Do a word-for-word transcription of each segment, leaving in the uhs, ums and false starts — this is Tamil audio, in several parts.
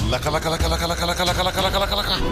லக்க லக்க லக்க லக்க லக்க லக்க லக்க லக்க லக்க லக்க லக்க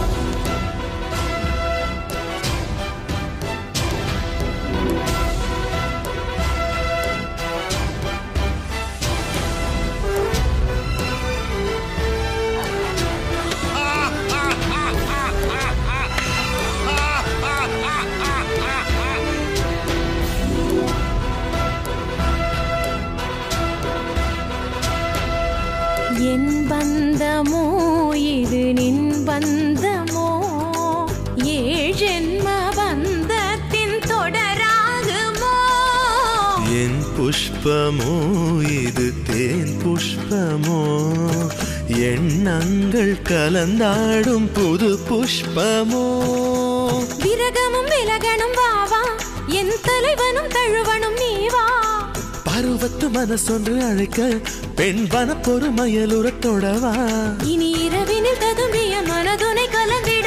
என் பந்தமோ இது நின் பந்தமோ ஏழ் ஜென்ம பந்தத்தின் தொடராகுமோ என் புஷ்பமோ இது தேன் புஷ்பமோ எண்ணங்கள் கலந்தாடும் புது புஷ்பமோ விரகமும் விலகனும் வாவா என் தலைவனும் தழுவனும் நீவா பருவத்து மனசொன்று அழைக்க பெண் வன பொறுமையலுறத்தோடவா இனி இரவினில் ததும்பிய மனதுனை கலந்திட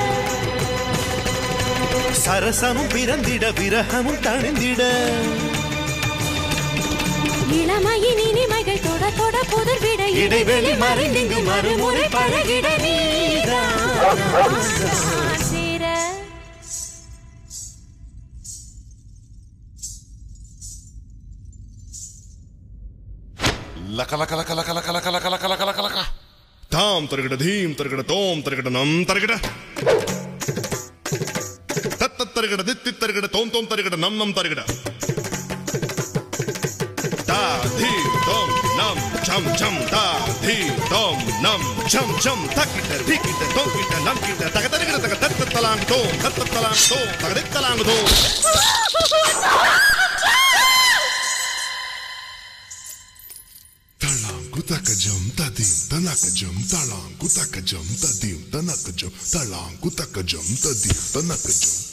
சரசமும் பிறந்திட விரகமும் தணிந்திட இளமையின் இனிமைகள் தொட தொட புதர்விட இடைவெளி மறைந்திங்கு மறுமுறை பழகிட சேர லக்க லக்க லக்க லக்க லக்க லக்க லக்க லக்க லக்க லக்க லக்க தாம் தருகிட தீம் தருகிட தோம் தருகிட நம் தருகிட தத்த தருகிட தித்தி தருகிட தோம் தோம் தருகிட நம் நம் தருகிட தா தி தோம் நம் சம் சம் தா தி தோம் நம் சம் சம் தக்கிட்ட திக்கிட்ட தோக்கிட்ட நம் கிட்ட தக தருகிட தக தத்த தலாங் தோம் தத்த தலாங் தோம் தகடி தலாங் தோம் Kutakajam tadim tanakajam talang kutakajam tadim tanakajam talang kutakajam tadim tanakajam